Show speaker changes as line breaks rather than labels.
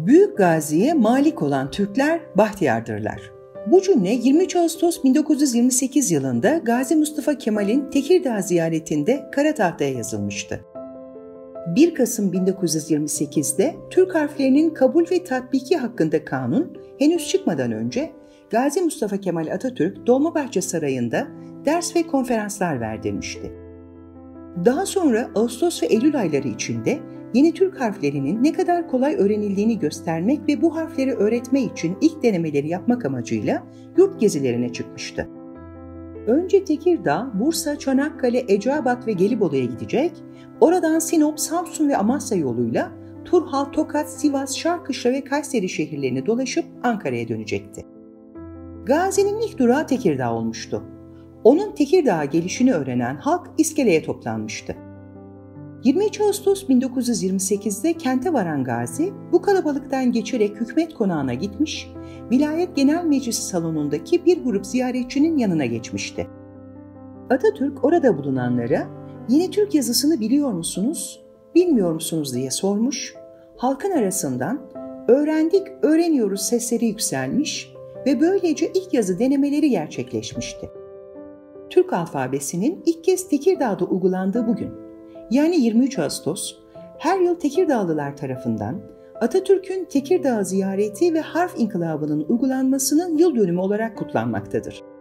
Büyük gaziye malik olan Türkler bahtiyardırlar. Bu cümle 23 Ağustos 1928 yılında Gazi Mustafa Kemal'in Tekirdağ ziyaretinde kara tahtaya yazılmıştı. 1 Kasım 1928'de Türk harflerinin kabul ve tatbiki hakkında kanun henüz çıkmadan önce Gazi Mustafa Kemal Atatürk Dolmabahçe Sarayı'nda ders ve konferanslar verdirmişti. Daha sonra Ağustos ve Eylül ayları içinde yeni Türk harflerinin ne kadar kolay öğrenildiğini göstermek ve bu harfleri öğretme için ilk denemeleri yapmak amacıyla yurt gezilerine çıkmıştı. Önce Tekirdağ, Bursa, Çanakkale, Eceabat ve Gelibolu'ya gidecek, oradan Sinop, Samsun ve Amasya yoluyla Turhal, Tokat, Sivas, Şarkışla ve Kayseri şehirlerini dolaşıp Ankara'ya dönecekti. Gazi'nin ilk durağı Tekirdağ olmuştu. Onun Tekirdağ'a gelişini öğrenen halk iskeleye toplanmıştı. 23 Ağustos 1928'de kente varan Gazi, bu kalabalıktan geçerek hükümet konağına gitmiş, Vilayet Genel Meclisi salonundaki bir grup ziyaretçinin yanına geçmişti. Atatürk orada bulunanlara, "Yeni Türk yazısını biliyor musunuz, bilmiyor musunuz?" diye sormuş, halkın arasından "Öğrendik, öğreniyoruz" sesleri yükselmiş ve böylece ilk yazı denemeleri gerçekleşmişti. Türk alfabesinin ilk kez Tekirdağ'da uygulandığı bugün, yani 23 Ağustos, her yıl Tekirdağlılar tarafından Atatürk'ün Tekirdağ ziyareti ve harf inkılabının uygulanmasının yıl dönümü olarak kutlanmaktadır.